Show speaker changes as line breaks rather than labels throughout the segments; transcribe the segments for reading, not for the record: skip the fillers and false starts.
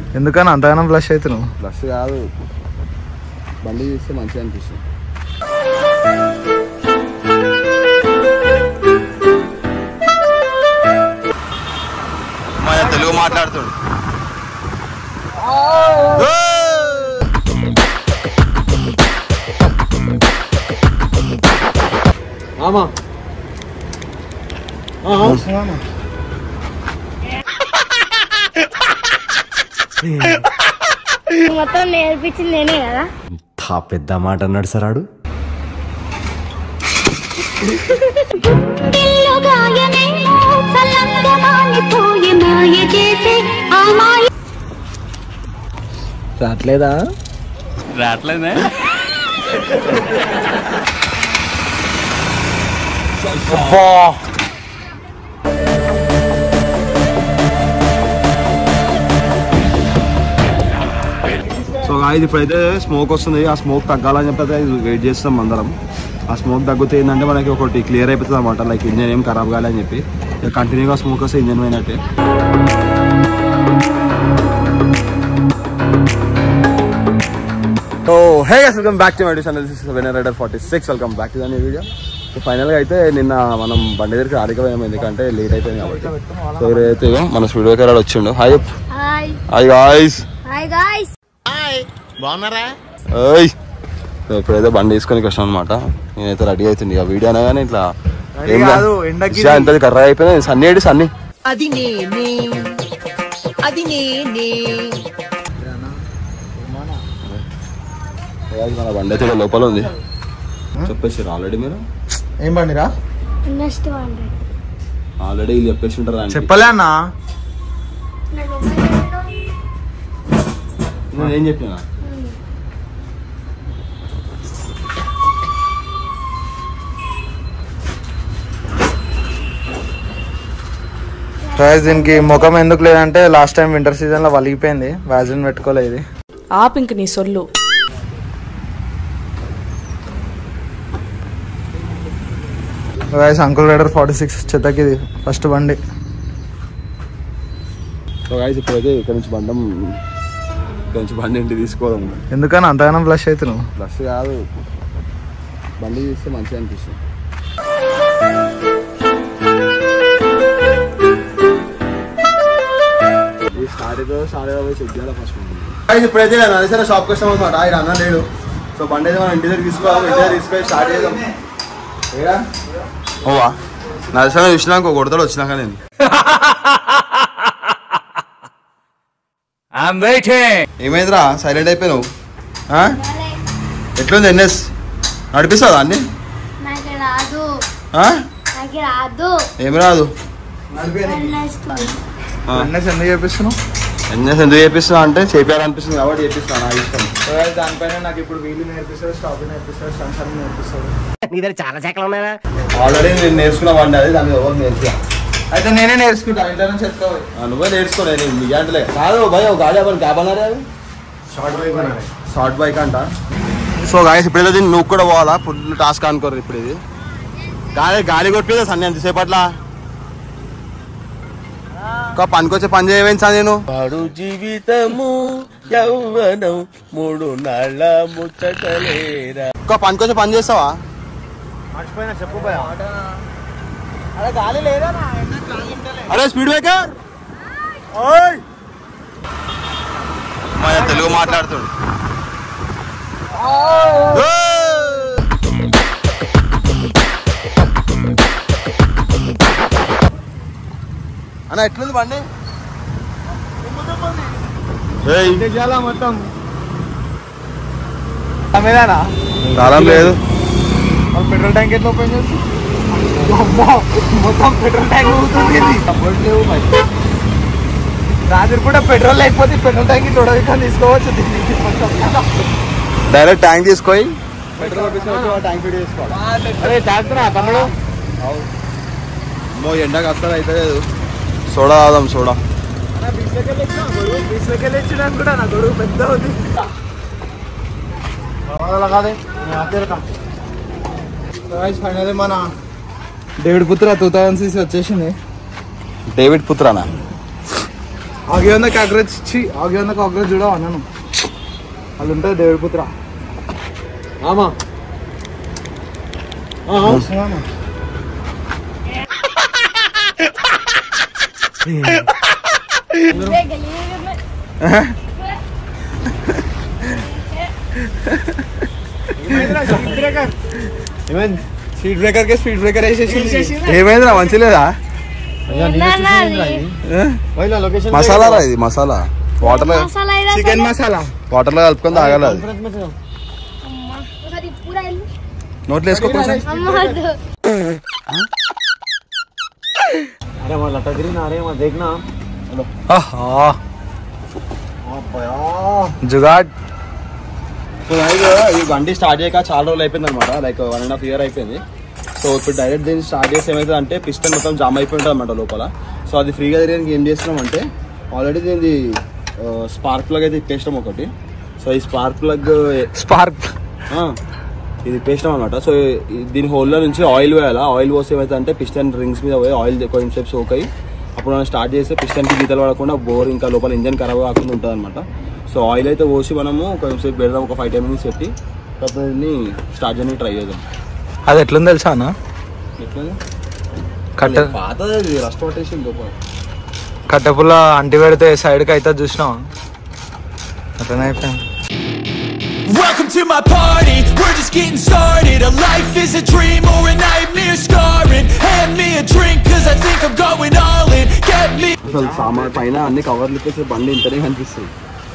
ఎందుకని అంతగానం ఫ్లష్ అయితే నువ్వు?
ఫ్లష్ కాదు, బండి చూస్తే మంచిగా అనిపిస్తుంది. తెలుగు మాట్లాడుతాడు.
మొత్తం నేర్పించింది నేనే కదా.
పెద్ద మాట అన్నాడు సార్ ఆడు.
రావట్లేదా?
రావట్లేదే. సో గాయ్స్ ఇప్పుడైతే స్మోక్ వస్తుంది. ఆ స్మోక్ తగ్గాలని చెప్పి వెయిట్ చేస్తాం అందరం. ఆ స్మోక్ తగ్గితే ఏంటంటే మనకి ఒకటి క్లియర్ అయిపోతుంది అనమాట, లైక్ ఇంజన్ ఏం ఖరాబ్ కాలని చెప్పి. కంటిన్యూగా స్మోక్ వస్తే ఇంజన్ పోయినట్టే. So hey guys, welcome back to my channel. This is winner rider 46. Welcome back to the new video. So ఫైనల్గా అయితే నిన్న మనం బండి దగ్గరికి ఆడిపోయాము, ఎందుకంటే లేట్ అయిపోయింది కాబట్టి. సో ఇదైతే మన స్పీడ్ బ్రేకర్ వచ్చిండు. Hi hi guys.
బాగున్నారా?
ఇప్పుడైతే బండి తీసుకొని వచ్చాను అనమాట. నేనైతే రెడీ అవుతుంది. ఇక వీడియో అనగానే ఇట్లా ఎంత కర్ర అయిపోయింది. సన్నీ ఏడి సన్నీ
అది నేనే, అది నేనే.
మన బండి అయితే లోపల ఉంది చెప్పేసి ఆల్రెడీ. మీరు
ఏం బండిరా?
ఆల్రెడీ చెప్పేసి ఉంటారా?
చెప్పలే అన్న.
నేనేం చెప్పినా?
దీనికి ముఖం ఎందుకు లేదంటే లాస్ట్ టైం వింటర్ సీజన్ లో వలిగిపోయింది, వ్యాజిన్ పెట్టుకోలేదు.
ఆపింక నీ సొల్లు.
అంకుల్ రైడర్ 46 చెత్తకి ఇది ఫస్ట్ బండి.
సో గాయ్స్ ఇప్పుడైతే ఇక్కడ నుంచి బండి ఇంటికి తీసుకోవడం.
ఎందుకని అంతగానం ఫ్లష్ అయితే నువ్వు?
ఫ్లష్ కాదు, బండి చూస్తే మంచిగా అనిపిస్తుంది. ఇప్పుడైతే నరేశ్వర షాప్కి వస్తాం అనమాట. ఆయన అన్న లేడు. సో బండి అయితే మనం ఇంటి దగ్గర తీసుకోవాలి. ఇంటి దగ్గర తీసుకొని స్టార్ట్ చేద్దాం. ఓవా నరేశ్వర చూసినాక కొడతాడు వచ్చినాక. నేను ఏమైందిరా సైలెంట్ అయిపోయినావు? ఎట్లుంది ఎన్ఎస్? నడిపిస్తుందా అన్ని? ఏమి రాదు.
ఎందుకు చేపిస్తున్నావు?
ఎన్ఎస్ ఎందుకు చేపిస్తున్నా అంటే చేయాలనిపిస్తుంది కాబట్టి చేపిస్తాను. నా ఇష్టం.
దానిపైన నాకు ఇప్పుడు వీలు నేర్పిస్తాడు, స్టాప్ నేర్పిస్తాడు, సంసారం నేర్పిస్తాడు.
నీ దగ్గర చాలా శాఖలు ఉన్నాయా?
ఆల్రెడీ నేను నేర్చుకున్నామండి. అది దాని ఎవరు నేర్చుకున్నా
అయితే నేనే నేర్చుకుంటా. ఇంట్లో నుంచి ఎత్తుకోవాలి.
నువ్వే నేర్చుకోలేదు మీ గంటలే కాదు భయ. గాడి ఎవరు క్యాబ్ అన్నారా? షార్ట్ బైక్ అంట. సో గాయస్ ఇప్పుడు దీన్ని నువ్వు కూడా పోవాలా? ఫుల్ టాస్క్ అనుకోరు ఇప్పుడు. ఇది గాలి కొట్టిదా సన్ని అంతసేపట్లా? పనికొచ్చే పని చేయవేంటి సార్? నేను
వాడు జీవితము యౌవనం 3 నాళ్ళ ముచ్చటలేరా.
పనికొచ్చే పని చేస్తావా?
చెప్పు.
అరే స్పీడ్ బ్రేకర్ తెలుగు మాట్లాడుతాడు. అన్న ఎట్లుంది బండి?
మొత్తం
కాలం లేదు.
పెట్రోల్ ట్యాంక్ ఎట్లా ఓపెన్ చేసి మొత్తం పెట్రోల్ ట్యాంక్ అవుతుంది. రాత్రి కూడా పెట్రోల్ లేకపోతే పెట్రోల్ ట్యాంక్ తొడవకుండా తీసుకోవచ్చు.
డైరెక్ట్ ట్యాంక్ తీసుకొని పెట్రోల్ ట్యాంక్ ఫిట్ చేసుకోవాలి.
అరే తాగుతున్నా తమ్ముడు?
ఎండకు అస్సలు అయితే లేదు. సోడా తాదాం. సోడా
కూడా నా గొడుగు పెద్ద ఉంది. ఫైనల్ మన డేవిడ్ పుత్ర 2000cc వచ్చేసింది.
డేవిడ్ పుత్రనా?
ఆగి ఉన్న కాక్రోచ్ ఆగి ఉన్న కాక్రోచ్ చూడవు అన్నాను అది ఉంటుంది దేవుడి పుత్ర
ఆమా
స్పీడ్ బ్రేకర్ కే స్పీడ్ బ్రేకర్ వేసేసి ఏమైందిరా మంచి లేదా
మసాలా రా ఇది masala water
chicken masala
water లో కలుపుకొని తాగాలి అది నోట్లో వేసుకో కొంచెం
జుగాడ్
ఈ బండి స్టార్ట్ చేయక చాలా రోజులు అయిపోయింది అనమాట లైక్ 1.5 year అయిపోయింది. సో ఇప్పుడు డైరెక్ట్ దీన్ని స్టార్ట్ చేసి ఏమైతుంది అంటే పిస్టన్ మొత్తం జామ్ అయిపోయి ఉంటుంది అనమాట లోపల. సో అది ఫ్రీగా తిరగడానికి ఏం చేస్తున్నాం అంటే ఆల్రెడీ దీన్ని స్పార్క్ ప్లగ్ అయితే ఇప్పేసినాం ఒకటి. సో ఈ స్పార్క్ ఇది ఇప్పేసినాం అనమాట. సో దీని హోల్లో నుంచి ఆయిల్ వేయాలా. ఆయిల్ పోసి ఏమైతే అంటే పిస్టన్ రింగ్స్ మీద పోయి ఆయిల్ కొంచెం సేపు సోక్ అయ్యి అప్పుడు మనం స్టార్ట్ చేస్తే పిస్టన్కి గీతలు పడకుండా బోర్ ఇంకా లోపల ఇంజన్ ఖరాబ్ కాకుండా ఉంటుంది అనమాట. సో ఆయిల్ అయితే పోసి మనము కొంచెం సేపు పెడదాం, ఒక 5-10 minutes పెట్టి తర్వాత దీన్ని స్టార్ట్ చేయడానికి ట్రై చేద్దాం.
అది ఎట్లుంది తెలుసా అన్న?
పాతది రస్ట్ పట్టేసింది లోపల.
కట్టెపుల్ల అంటి పెడితే సైడ్కి అయితే చూసినావా అట్లనే అయిపోయింది.
Welcome to my party, we're just getting started. A life is a dream or a nightmare scarring. Hand me a drink cause I think I'm going all in. Get me.
అసలు సామాన్ పైన అన్ని కవర్లు ఇప్పేసి బండి ఇంతనే కనిపిస్తుంది.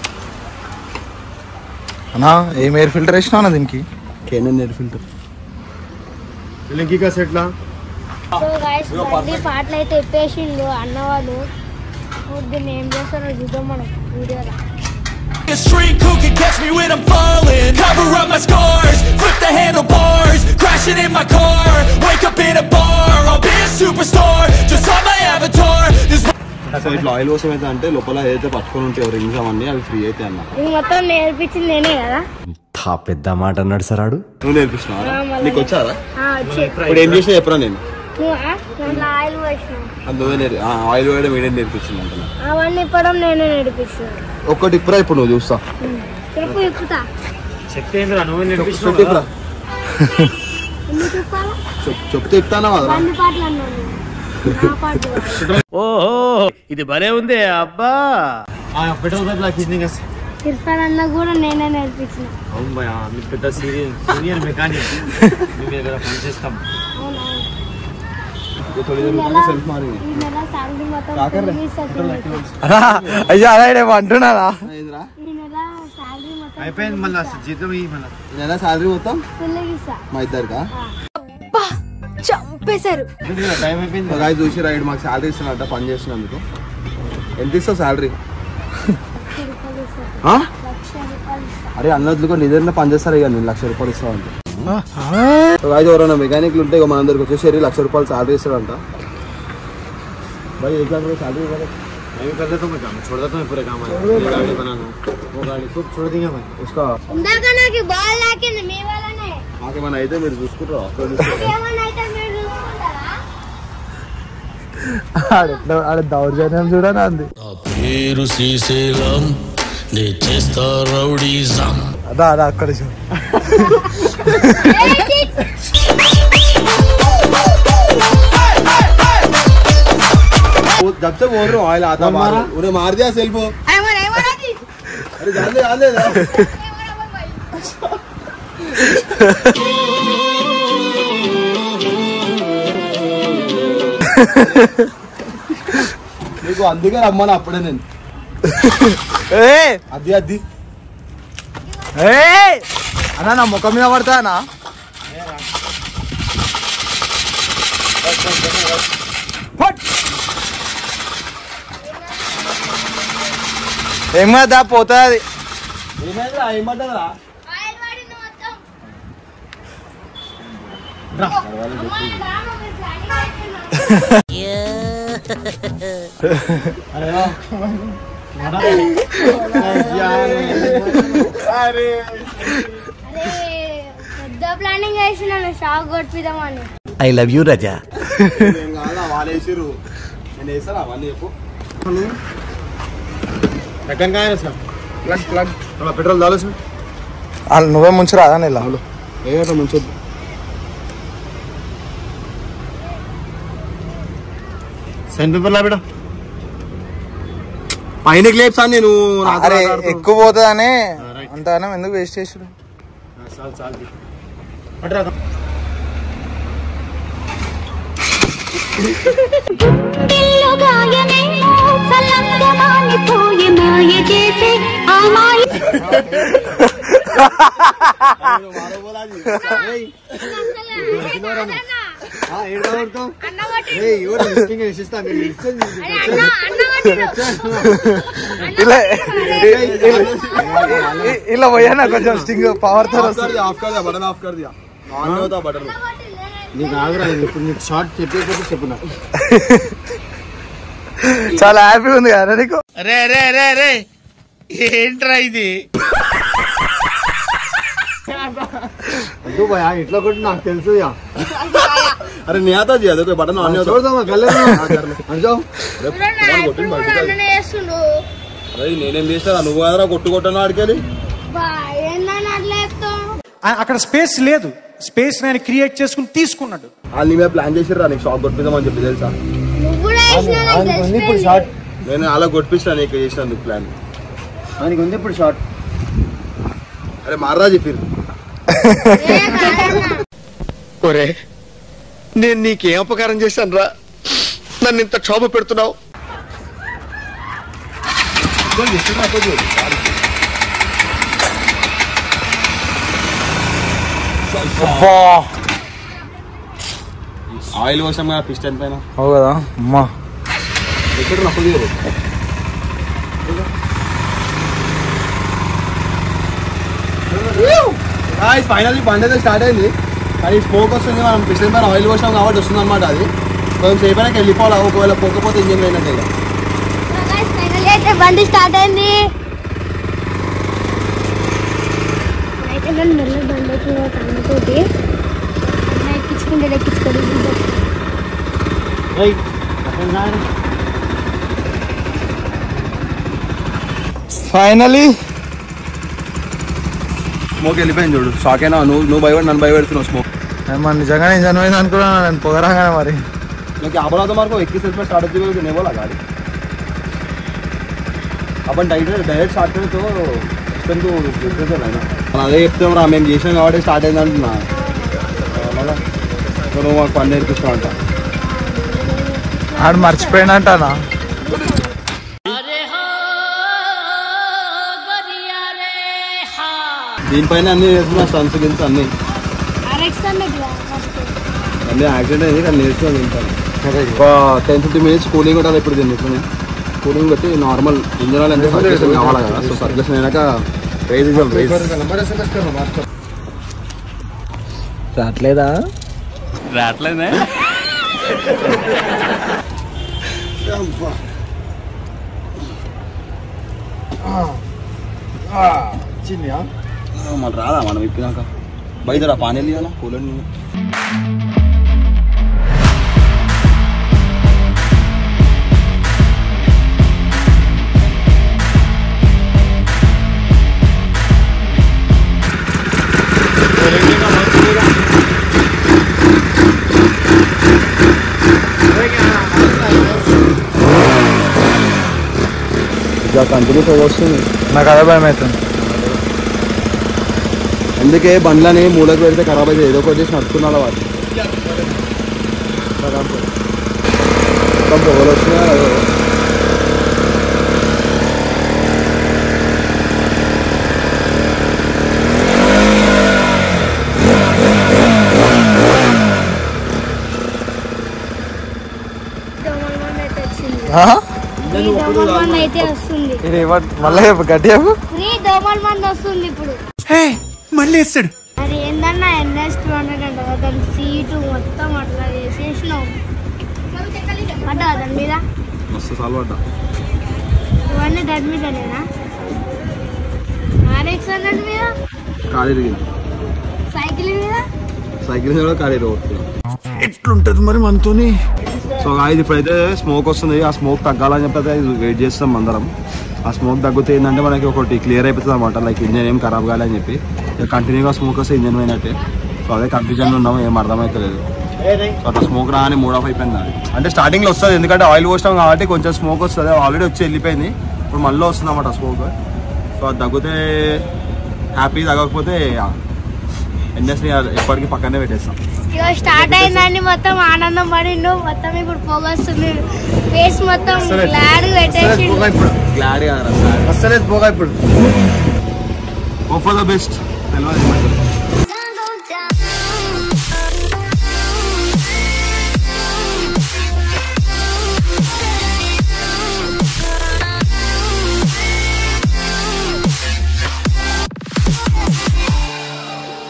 అన్నా ఏం ఎయిర్ ఫిల్టర్ వేసినా అన్న దీనికి?
కేనన్ ఎయిర్ ఫిల్టర్.
సో గైస్ బండి పాటలు అయితే ఎప్పేసిండు అన్న వాళ్ళు. దీన్ని ఏం చేస్తారో చూద్దాం మనం వీడియోలో.
A streak who can catch me when I'm falling. Cover up my scars, flip the handlebars, crashing in my car, wake up in a bar. I'll be a superstar, just on my avatar. This
so ఇట్లా oil కోసం అయితే అంటే లోపల ఏదైతే పట్టుకొని ఉంటాయో rings అవన్నీ అవి ఫ్రీ అయితే అన్న.
ఇది మొత్తం నేర్పించింది నేనే కదా.
పెద్ద మాట అన్నాడు సార్ ఆడు.
నువ్వు నేర్పిస్తున్నావా? నీకు వచ్చారా?
వచ్చి
ఇప్పుడు ఏం చేసినా చెప్పరా నేను.
దాంట్లో ఆయిల్ పోసినావు.
అందువల్ల ఆయిల్ వేయడం మీడియం నేర్పించింది అంటున్నా.
అవన్నీ ఇప్పడం నేనే నేర్పిస్తున్నాను.
ఒక్కటి ఇప్పురా ఇప్పుడు నువ్వు చూస్తా.
చెప్పు ఇప్పుతా.
చెప్తే ఇస్తానా
బండి పాటలు అన్నాను. నా పాటలు
ఓహో ఇది భలే ఉంది అబ్బా.
ఇర్ఫాన్ అన్న కూడా నేనే నేర్పించిన.
పెద్ద సీనియర్ మెకానిక్ పనిచేస్తాం.
అయ్యా అలా అంటున్నారా?
అయిపోయింది మళ్ళీ జీతం నెల సాలరీ మొత్తం మా ఇద్దరికా
చంపేశారు.
చూసి రైడ్ మాకు సాలరీ ఇస్తున్నట్ట పని చేస్తున్నందుకు. ఎంత ఇస్తావు సాలరీ? అరే అన్నట్లుగా నిజంగా పని చేస్తారు ఇక నేను 1,00,000 రూపాయలు ఇస్తావంటే. ఎవరైనా మెకానిక్లు ఉంటే ఇక మన అందరికి వచ్చేసరి 1,00,000 రూపాయలు సాలరీ ఇస్తాడంట. भाई 1 लाख रुपए सैलरी होगा मैं भी कर देता हूँ काम छोड़ देता हूँ पूरे काम गाड़ी बनाना वो गाड़ी सब छोड़ देंगे मैं उसका
ఇందాకనా కి బాల్ లాకింది మీ వల్లనే.
మాకేమన్నా అయితే మీరు చూసుకుంటారా?
ఏమన్నా అయితే మీరు చూసుకుంటారా?
ఆడ దౌర్జన్యం చూడనా అంది.
పేరు శ్రీశైలం నే చేస్తా రౌడీజం.
అదా అదా అక్కడ చూ.
जब से बोल रहा हूँ ऑयल आता मारो उन्हें मार दिया सेल्फ. अरे जान दे నీకు అందుకే రమ్మని అప్పుడే నేను. అది
అన్నా నా ముఖం మీద పడతా అన్నా. ఏమదా పోతుంది.
ఏమంటారా
ఆయిల్ వాడింది మొత్తం.
అరే
పెద్ద ప్లానింగ్ వేసినాను షాక్ కొట్టిద్దామని.
I love you Raza.
వాళ్ళు వేసిర్రు నేను వేసాను అవన్నీ చెప్పు. పెట్రోల్ దాల్సిన
వాళ్ళు నువ్వే ముంచురాదా ఇలా
ఏదో ముంచొద్దు. పైన లేపుసాను నేను.
అరే ఎక్కువ పోతుందనే అంతగానం ఎందుకు వేస్ట్ చేసాడు? ఇలా పోయానా కొంచెం స్టింగ్ పవర్ తో
బటన్ ఆఫ్ కర్ దియా బటన్
నీకు ఆగ్రహం ఇప్పుడు నీకు షార్ట్ చెప్పేటప్పుడు చెప్పున్నా.
చాలా హ్యాపీగా ఉంది కదా నీకు?
రే రే రే రే ఏంట్రా ఇది? ఇట్లా కూడా నాకు తెలుసు.
अरे नहीं आता जी देखो बटन ऑन नहीं होता. छोड़ दो मैं कर लेता हूं. हट जाओ. अरे నేనేం చేస్తా నువ్వు ఆదరా కొట్టుకొట్టను ఆడికెళ్ళి.
అక్కడ స్పేస్ లేదు. స్పేస్ నేను క్రియేట్ చేసుకుని తీసుకున్నాడు.
వాళ్ళు మే ప్లాన్ చేసిర్రా నీకు షాట్ కొట్టిద్దామని చెప్పి తెలుసా?
ఇప్పుడు షార్ట్
నేను అలా కొట్టిస్తాను నీకు చేసినందుకు ప్లాన్.
మనకి ఉంది ఇప్పుడు షార్ట్.
అరే మారాజీ ఫిర్
ఒరే నేను నీకేం అపకారం చేశాను రా, నన్ను ఇంత క్షోభ పెడుతున్నావు.
ఆయిల్ కోసం కదా పిస్టన్ పైన
కదా అమ్మా.
ఎక్కడ నప్పదు ఫైనల్లీ బండి అయితే స్టార్ట్ అయింది. కానీ స్మోక్ వస్తుంది, మనం పిస్టన్ పైన ఆయిల్ పోసాం కాబట్టి వస్తుంది అనమాట. అది కొంచెం సేపు అయినా వెళ్ళిపోవాలి. ఒకవేళ పోకపోతే ఇంజిన్ అయినట్టే.
బండి స్టార్ట్ అయింది. అయితే నేను మెల్ల బండి తోటి ఎక్కించుకుంటే
ఫైనలీ
స్మోక్ వెళ్ళిపోయింది చూడు. షాక్ అయినా నువ్వు భయపడి నన్ను భయపెడుతున్నావు. స్మోక్
మరి నిజంగానే జనమైంది అనుకున్నాను నేను పొగరాగానే. మరి
क्योंकि आबोला तो मार को 21 सेट में स्टार्ट होती है नहीं बोला गाड़ी अपन डायरेक्ट स्टार्ट करें तो इसमें तो दूसरे से रहना अरे చెప్తే రా మేము చేసాం కాబట్టి స్టార్ట్ అయింది అంటున్నా. మళ్ళా నువ్వు మాకు పని నేర్పిస్తావు అంట.
ఆడు మర్చిపోయినంటానా?
దీనిపైన అన్ని నేర్చుకున్నా. స్టన్స్ గిన్స్ అన్ని అన్నీ యాక్సిడెంట్ అయింది కానీ నేర్చుకున్నాను. దీనిపైన ఒక 10-15 minutes కూలింగ్ ఉంటుంది. ఇప్పుడు దీన్ని కూలింగ్ పెట్టి నార్మల్ ఇంజన్ ఆయిల్ అంటే సర్క్యులేషన్ కావాలి కదా. సో సర్క్యులేషన్ అయినాక రైజ్
రావట్లేదా?
రావట్లేదా?
మళ్ళీ రాదా మనం ఇప్పినాక బయట రా పానీ వెళ్ళి కూలర్. కంటిన్యూ వస్తుంది.
నాకు అదే భయం అవుతుంది.
అందుకే బండ్లని మూలకు పెడితే ఖరాబ్ అయితే ఏదో ఒకటి చేసి నడుపుకున్నాడు వాడు. పొగలు వస్తున్నాయి.
అయితే వస్తుంది.
మళ్ళీ గట్టి
ఫ్రీ దోమల మంది వస్తుంది ఇప్పుడు.
మళ్ళీ వేస్తాడు.
అది ఏందన్నా NS200 అంట. దాని సీటు మొత్తం అట్లా చేసేసినావు. పడ్డా దాని మీద
మస్తు సాల్వ్ పడ్డా.
ఇవన్నీ దాని మీదనేనా? RX100 మీద
ఖాళీ
సైకిల్ మీద
కూడా ఖాళీ రోడ్డు.
ఎట్లుంటది మరి మనతోని?
సో ఇది ఇప్పుడైతే స్మోక్ వస్తుంది. ఆ స్మోక్ తగ్గాలని చెప్పి వెయిట్ చేస్తాం అందరం. ఆ స్మోక్ తగ్గితే ఏంటంటే మనకి ఒకటి క్లియర్ అయిపోతుంది అనమాట, లైక్ ఇంజన్ ఏం ఖరాబ్ కాలే అని చెప్పి. కంటిన్యూగా స్మోక్ వస్తే ఇంజన్ పోయినట్టే. సో అదే కన్ఫ్యూజన్లో ఉన్నాము, ఏం అర్థమవుతలేదు. సో అట్లా స్మోక్ రాని మూడ్ ఆఫ్ అయిపోయింది అది. అంటే స్టార్టింగ్లో వస్తుంది ఎందుకంటే ఆయిల్ పోస్తాం కాబట్టి కొంచెం స్మోక్ వస్తుంది, ఆల్రెడీ వచ్చి వెళ్ళిపోయింది, ఇప్పుడు మళ్ళీ వస్తుంది అన్నమాట స్మోక్. సో అది తగ్గితే హ్యాపీ, తగ్గకపోతే ఇండస్ట్రీ ఎప్పటికీ పక్కనే పెట్టేస్తాం.
ఇక స్టార్ట్ అయిందండి, మొత్తం ఆనందం పడిండు, మొత్తం ఇప్పుడు పొగ వస్తుంది, ఫేస్ మొత్తం గ్లాడ్ పెట్టేసి.
గ్లాడ్
అసలేదు పోగా ఇప్పుడు.
Hope for the best. తెలియదు